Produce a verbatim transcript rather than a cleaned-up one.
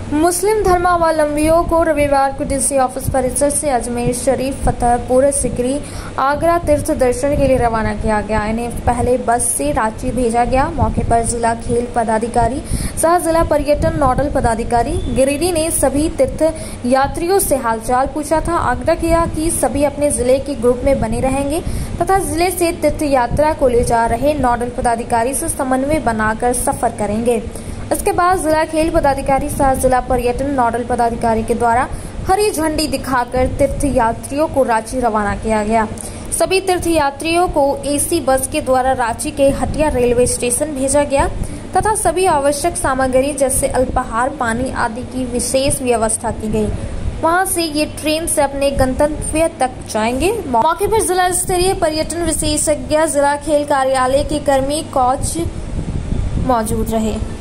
मुस्लिम धर्मावलंबियों को रविवार को डीसी ऑफिस परिसर से अजमेर शरीफ, फतेहपुर सिकरी, आगरा तीर्थ दर्शन के लिए रवाना किया गया। इन्हें पहले बस से रांची भेजा गया। मौके पर जिला खेल पदाधिकारी सह जिला पर्यटन नोडल पदाधिकारी गिरिडीह ने सभी तीर्थ यात्रियों से हालचाल पूछा था। आग्रह किया कि सभी अपने जिले के ग्रुप में बने रहेंगे तथा जिले से तीर्थ यात्रा को ले जा रहे नोडल पदाधिकारी से समन्वय बनाकर सफर करेंगे। इसके बाद जिला खेल पदाधिकारी सह जिला पर्यटन नोडल पदाधिकारी के द्वारा हरी झंडी दिखाकर तीर्थ यात्रियों को रांची रवाना किया गया। सभी तीर्थ यात्रियों को एसी बस के द्वारा रांची के हटिया रेलवे स्टेशन भेजा गया तथा सभी आवश्यक सामग्री जैसे अल्पाहार, पानी आदि की विशेष व्यवस्था की गई। वहां से ये ट्रेन से अपने गंतव्य तक जाएंगे। मौके पर जिला स्तरीय पर्यटन विशेषज्ञ, जिला खेल कार्यालय के कर्मी, कोच मौजूद रहे।